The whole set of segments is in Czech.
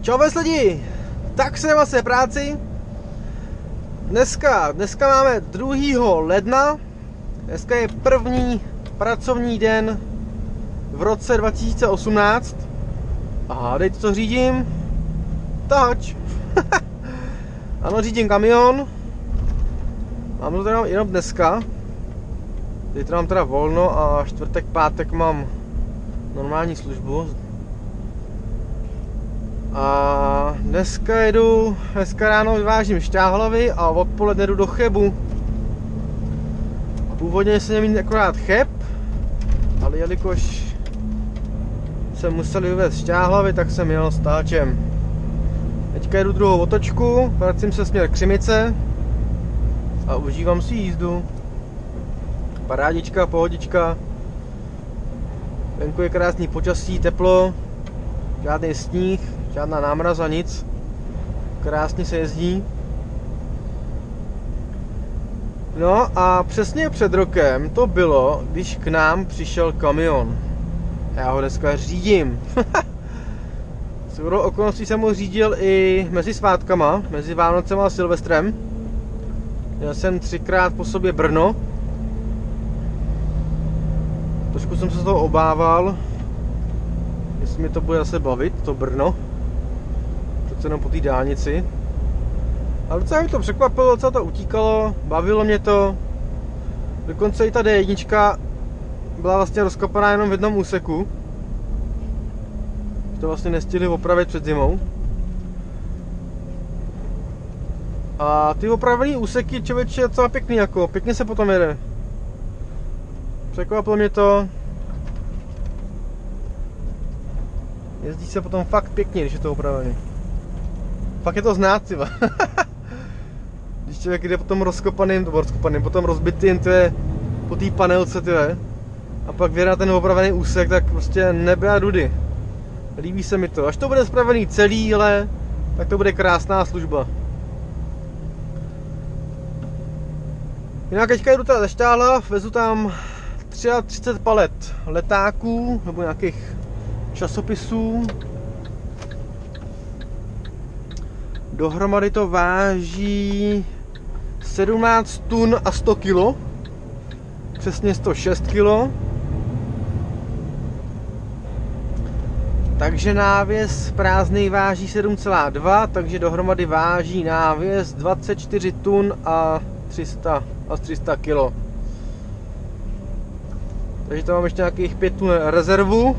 Čau lidi, tak se vlastně práci. Dneska máme 2. ledna. Dneska je první pracovní den v roce 2018. A hádejte, co řídím? Tahač. Ano, řídím kamion. Mám to teda jenom dneska. Zítra mám teda volno a čtvrtek, pátek mám normální službu. A dneska ráno vyvážím Šťáhlavy a odpoledne jdu do Chebu. Původně jsem měl mít akorát Cheb, ale jelikož jsem musel vyvést Šťáhlavy, tak jsem jel s táčem. Teďka jedu druhou otočku, vracím se směr Křimice a užívám si jízdu. Parádička, pohodička. Venku je krásný počasí, teplo, žádný sníh, žádná námraza, nic. Krásně se jezdí. No a přesně před rokem to bylo, když k nám přišel kamion. Já ho dneska řídím. Shodou okolností jsem ho řídil i mezi svátkama, mezi Vánocem a Silvestrem. Měl jsem 3krát po sobě Brno. Trošku jsem se z toho obával, jestli mi to bude zase bavit, to Brno. Přece jenom po té dálnici. Ale docela mi to překvapilo, docela to utíkalo, bavilo mě to. Dokonce i ta D1 byla vlastně rozkopaná jenom v jednom úseku. To vlastně nestihli opravit před zimou. A ty opravený úseky, člověče, je docela pěkný, jako pěkně se potom jede. Překvapilo mě to. Jezdí se potom fakt pěkně, když je to opravený. Fakt je to znát, tyva. Když člověk jde potom potom rozbitým, to je po té panelce, tyve. A pak vyjede na ten opravený úsek, tak prostě nebe a dudy. Líbí se mi to. Až to bude spravený celý, ale tak to bude krásná služba. Jinak teďka jdu teda ze Šťáhlav, vezu tam 33 palet letáků nebo nějakých časopisů. Dohromady to váží 17 tun a 100 kg. Přesně 106 kg. Takže návěs prázdný váží 7,2, takže dohromady váží návěs 24 tun a 300 kg. Takže tam mám ještě nějakých 5 tun rezervu.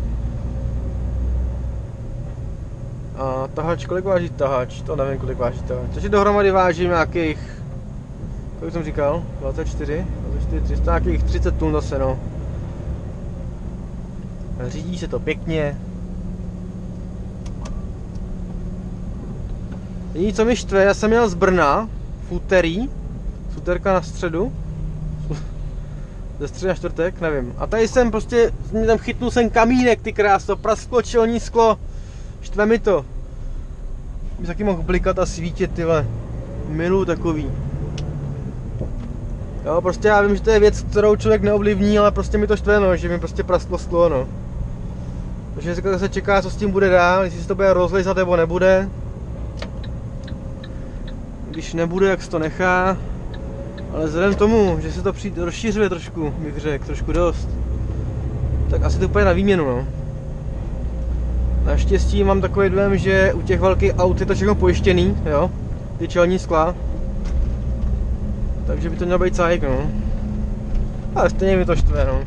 A tahač, kolik váží tahač? To nevím, kolik váží tahač. Takže dohromady vážím nějakých, kolik jsem říkal? 24, 300, nějakých 30 tun zase, no. Řídí se to pěkně. Jediné, co mi štve, já jsem jel z Brna v úterý, z úterka na středu, ze středy na čtvrtek, nevím. A tady jsem prostě, tam chytnul jsem kamínek, ty kráso, prasklo čelní sklo, štve mi to. Bych taky mohl blikat a svítit, tyhle, miluju takový. Jo, prostě já vím, že to je věc, kterou člověk neovlivní, ale prostě mi to štve, no, že mi prostě prasklo sklo, no. Takže se čeká, co s tím bude dál, jestli se to bude rozlejzat nebo nebude. Když nebude, jak se to nechá. Ale vzhledem k tomu, že se to rozšiřuje trošku, bych řekl, trošku dost, tak asi to půjde na výměnu, no. Naštěstí mám takový dojem, že u těch velkých aut je to všechno pojištěný, jo, ty čelní skla. Takže by to mělo být cajk, no. Ale stejně mi to štve, no.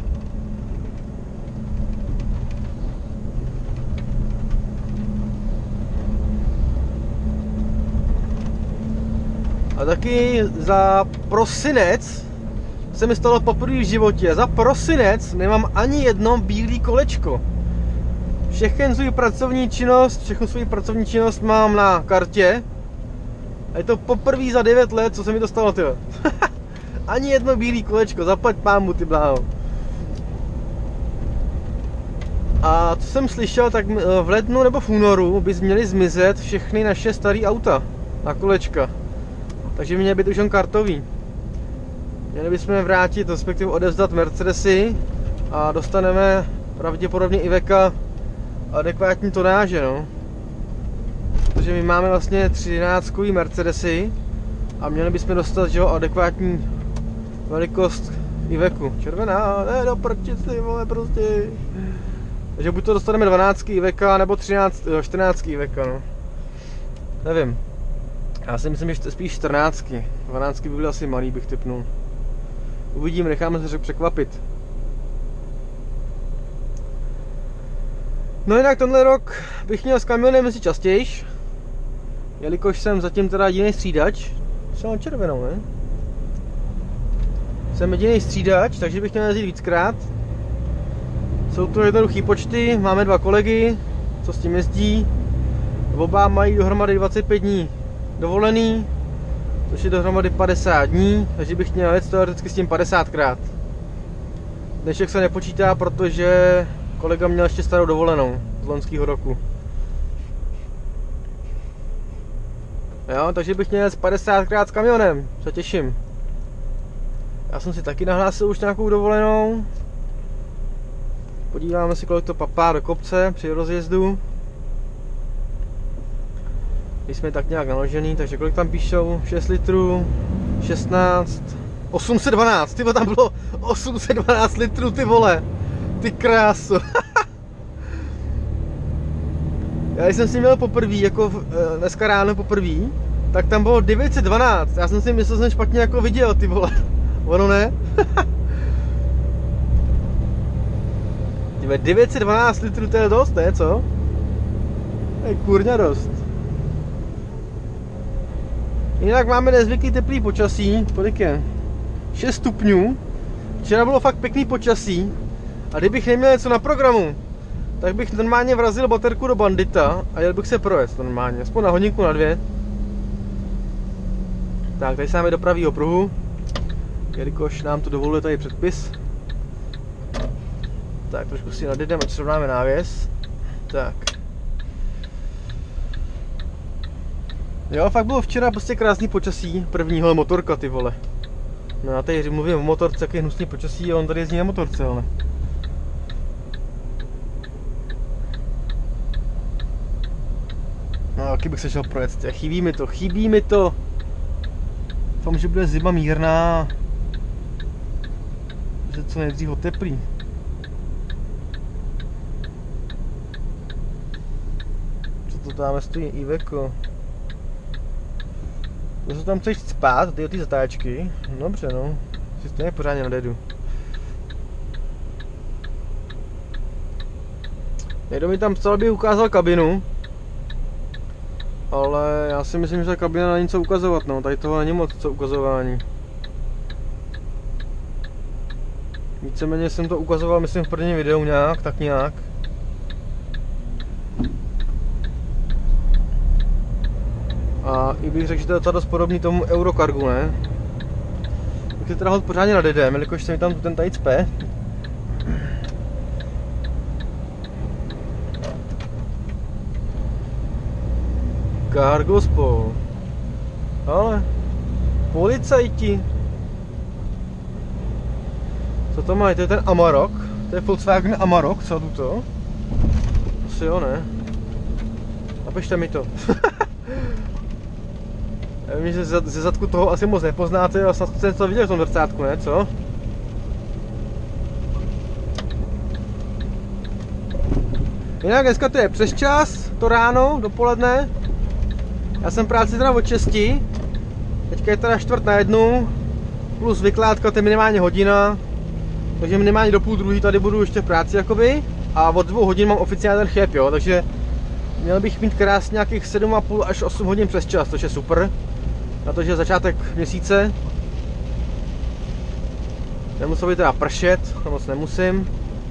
A taky za prosinec se mi stalo poprvé v životě. Za prosinec nemám ani jedno bílé kolečko. Všechnu svou pracovní činnost mám na kartě. A je to poprvé za 9 let, co se mi to stalo, tyhle. Ani jedno bílé kolečko, zaplať pámu, ty bláho. A co jsem slyšel, tak v lednu nebo v únoru by měly zmizet všechny naše staré auta na kolečka. Takže měly být už jen kartový. Měli bychom vrátit, respektive odevzdat Mercedesy a dostaneme pravděpodobně Iveka adekvátní tonáže, no. protože my máme vlastně 13kový Mercedesy a měli bychom dostat, že jo, adekvátní velikost Iveku. Červená, ne do prčici, vole, prostě. Takže buď to dostaneme 12 Iveka, nebo 14 Iveka, no. Nevím. Já si myslím, že spíš 14. 12 by byly asi malý, bych tipnul. Uvidím, necháme se překvapit. No jinak tenhle rok bych měl s kamionem jezdit častějš, jelikož jsem zatím teda jediný střídač. Jsem červenou, ne? Jsem jediný střídač, takže bych měl jezdit víckrát. Jsou to jednoduchý počty, máme 2 kolegy, co s tím jezdí. Oba mají dohromady 25 dní dovolený, což je dohromady 50 dní, takže bych měl jet teoreticky s tím 50krát. Dnešek se nepočítá, protože kolega měl ještě starou dovolenou z loňského roku. Jo, takže bych měl jet 50krát s kamionem, se těším. Já jsem si taky nahlásil už nějakou dovolenou. Podíváme si, kolik to papá do kopce při rozjezdu. Když jsme tak nějak naložený, takže kolik tam píšou? 6 litrů, 16, 812, ty tam bylo 812 litrů, ty vole. Ty kráso. Já když jsem si měl poprvé, jako dneska ráno poprvé, tak tam bylo 912. Já jsem si myslel, že jsem špatně jako viděl, ty vole. Ono ne? 912 litrů, to je dost, ne, co? To je kurňa dost. Jinak máme nezvyklý teplý počasí, kolik je? 6 stupňů. Včera bylo fakt pěkný počasí. A kdybych neměl něco na programu, tak bych normálně vrazil baterku do Bandita a jel bych se projet normálně, aspoň na hodinku, na 2. Tak, tady se máme do pravýho pruhu, jelikož nám to dovoluje tady předpis. Tak, trošku si nadjedeme, ať srovnáme návěs. Tak. Jo, fakt bylo včera prostě krásný počasí, prvního motorka, ty vole. No já tady mluvím o motorce, jak je hnusný počasí a on tady jezdí na motorce, ale. No, taky bych se šel projet, chybí mi to. Doufám, že bude zima mírná. Že co nejdřív oteplí. Co to tam stojí, Iveko? To se tam chceš spát, ty zatáčky. Dobře, no. Si stejně pořádně nadedu. Někdo mi tam psal, aby ukázal kabinu. Ale já si myslím, že ta kabina není co ukazovat, no. Tady toho není moc co ukazování. Víceméně jsem to ukazoval, myslím, v prvním videu nějak, tak nějak. A i bych řekl, že to je docela dost podobný tomu Eurocargu, ne? Tak se teda hod pořádně nadjedem, jelikož se mi tam ten tady cpe. Cargo spol. Ale policajti. Co to mají? To je ten Amarok. To je Volkswagen Amarok, co to? Asi jo, ne? Napište mi to. Já vím, že ze zadku toho asi moc nepoznáte, a snad jste to viděli v tom zrcátku, ne? Co? Jinak dneska to je přes čas, to ráno, dopoledne. Já jsem práci teda od 6. Teďka je teda 1:45, plus vykládka, to je minimálně hodina. Takže minimálně do 1:30 tady budu ještě v práci jakoby. A od 2 hodin mám oficiálně ten cheb, jo, takže měl bych mít krásně nějakých 7,5 až 8 hodin přes čas, což je super. Na to, že je začátek měsíce. Nemusel by teda pršet, to moc nemusím.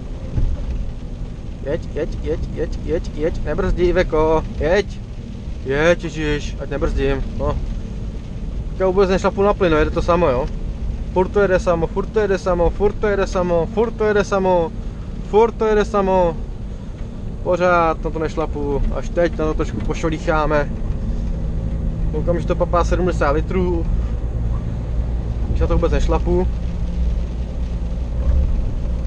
Jeď, nebrzdi, Iveko, jeď, ježiš, ať nebrzdím, no. Já vůbec nešlapu na plyn, jede to samo, jo. Furt to jede samo. Pořád na to nešlapu, až teď na to trošku pošolícháme. Koukám, že to papá 70 litrů. Když na to vůbec nešlapu.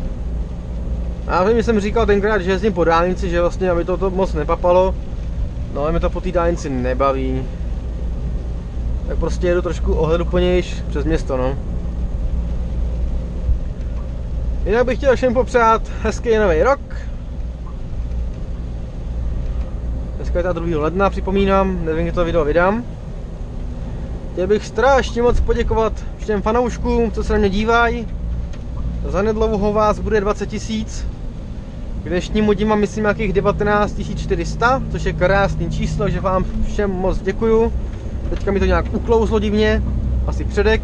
Já vím, že jsem říkal tenkrát, že jezdím po dálnici, že vlastně, aby to moc nepapalo. No ale mě to po té dálnici nebaví. Tak prostě jedu trošku ohleduplnějš přes město, no. Jinak bych chtěl všem popřát hezký nový rok. Dneska je ta 2. ledna, připomínám, nevím, kdy to video vydám. Chtěl bych strašně moc poděkovat všem fanouškům, co se na mě dívají. Zanedlouho vás bude 20 000. K dnešnímu dní mám, myslím, nějakých 19 400, což je krásný číslo, že vám všem moc děkuju. Teďka mi to nějak uklouzlo divně, asi předek.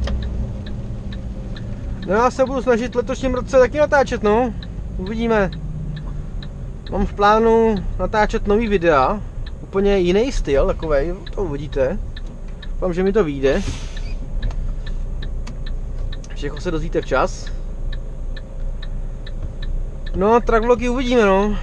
No já se budu snažit v letošním roce taky natáčet, no. Uvidíme. Mám v plánu natáčet nový videa, úplně jiný styl, takovej, to uvidíte. Doufám, že mi to vyjde. Všechno se dozvíte včas. No, trackvlogy uvidíme, no.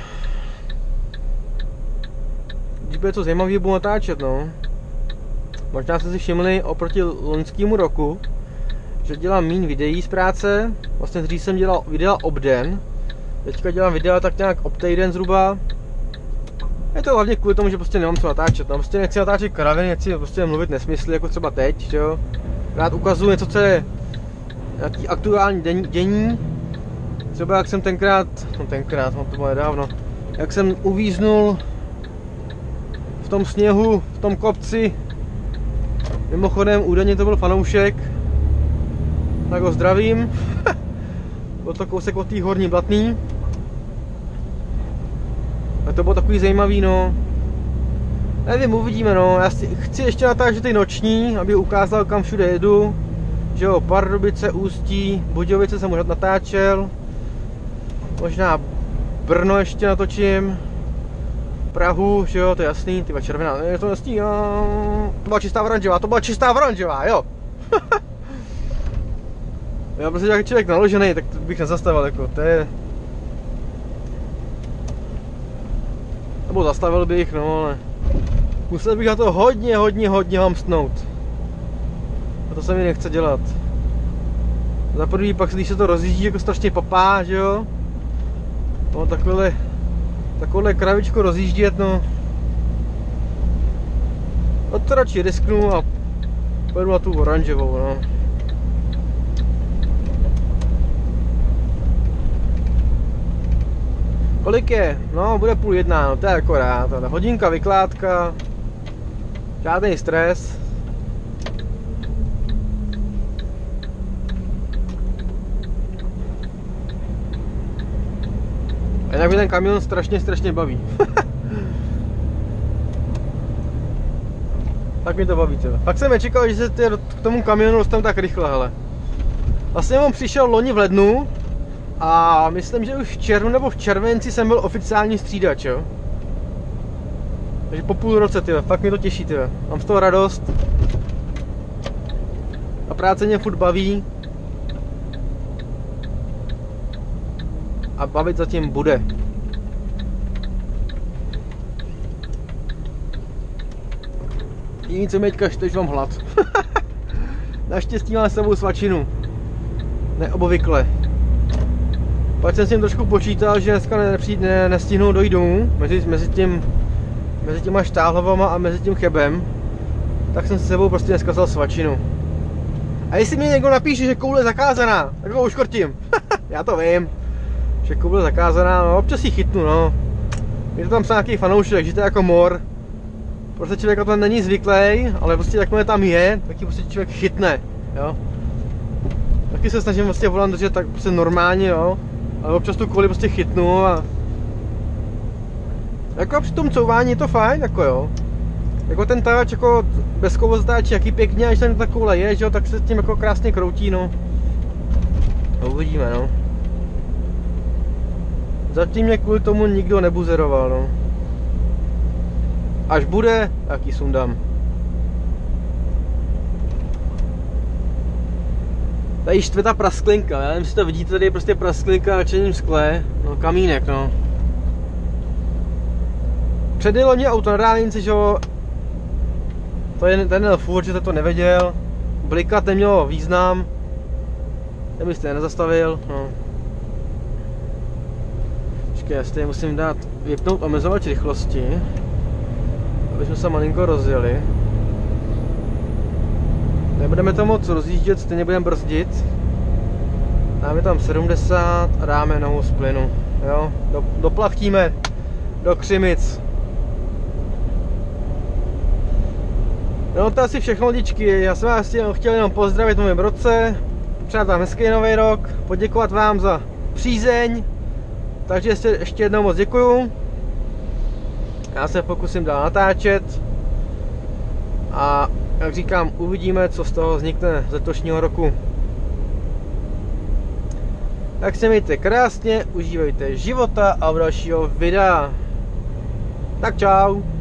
Když bude to zajímavý, budu natáčet, no. Možná jste si všimli oproti loňskému roku, že dělám méně videí z práce. Vlastně dřív jsem dělal videa obden. Teďka dělám videa tak nějak týden zhruba. Je to hlavně kvůli tomu, že prostě nemám co natáčet, no. Prostě nechci natáčet kraviny, nechci prostě mluvit nesmysly, jako třeba teď, jo. Rád ukazuju něco, co je nějaký aktuální dění. Třeba jak jsem tenkrát, to bylo nedávno, jak jsem uvíznul v tom sněhu, v tom kopci. Mimochodem údajně to byl fanoušek, tak ho zdravím. Byl to kousek od té Horní Blatný. A to bylo takový zajímavý, no. Nevím, uvidíme, no. Já chci ještě natáčet ty noční, aby ukázal, kam všude jedu. Že jo, Pardubice, Ústí, Budějovice jsem už natáčel. Možná Brno ještě natočím. Prahu, že jo, to je jasný, tyba červená, je to jasný, jo. To byla čistá oranžová, jo. Já prostě jak člověk naložený, tak bych nezastavil, jako, to je... Nebo zastavil bych, no, ale... Musel bych na to hodně hamstnout. A to se mi nechce dělat. Za první pak, když se to rozjíždí, jako strašně papá, že jo. No, takovouhle kravičku rozjíždět, no. No to radši risknu a pojedu na tu oranžovou, no. Kolik je? No, bude 12:30, no to je akorát. Hodinka vykládka, žádný stres. A jinak mi ten kamion strašně baví. Tak mi to baví, teda. Fakt jsem nečekal, že se k tomu kamionu dostanu tak rychle, hele. Vlastně on přišel loni v lednu a myslím, že už v červnu nebo v červenci jsem byl oficiální střídač, jo. Takže po půl roce, tyhle, fakt mě to těší, tyhle. Mám z toho radost. A práce mě furt baví. A bavit zatím bude. Jediný, co mě teďka štve, že mám hlad. Naštěstí mám s sebou svačinu. Neobvykle. Pak jsem s tím trošku počítal, že dneska nestihnou dojít domů. Mezi těma Štáhlovama a mezi tím Chebem. Tak jsem s sebou prostě dneska vzal svačinu. A jestli mě někdo napíše, že koule je zakázaná, tak ho uškrtím. Já to vím. Že koule je zakázaná, no občas ji chytnu, no. Je to tam nějaký fanoušek, že to je jako mor. Prostě člověk na to není zvyklý, ale prostě jakmile tam je, tak ji prostě člověk chytne, jo. Taky se snažím vlastně volant držet tak prostě normálně, jo. Ale občas tu kouli prostě chytnu a... Jako při tom couvání je to fajn, jako jo. Jako ten táč, jako bez kovozatáč, jaký pěkně, až ten ta koule je, že jo, tak se tím jako krásně kroutí, no. No uvidíme, no. Zatím mě kvůli tomu nikdo nebuzeroval, no. Až bude, tak ji sundám. Tady štve ta prasklinka, já nevím, jestli to vidíte, tady je prostě prasklinka na černém skle, no kamínek, no. Předjelo mě auto na dálnici, že jo, ten jel furt, že to nevěděl, blikat nemělo význam, ten byste je nezastavil, no. Počkej, já si tady musím dát vypnout omezovač rychlosti. aby jsme se malinko rozjeli. Nebudeme to moc rozjíždět, stejně budeme brzdit. Dáme tam 70 a dáme nohu z plynu. Jo? Doplachtíme do Křimic. No to asi všechno, lidičky. Já jsem vás chtěl jenom pozdravit v novém roce, přát vám hezký nový rok, poděkovat vám za přízeň. Takže ještě jednou moc děkuju. Já se pokusím dál natáčet. A jak říkám, uvidíme, co z toho vznikne z letošního roku. Tak se mějte krásně, užívejte života a u dalšího videa. Tak čau.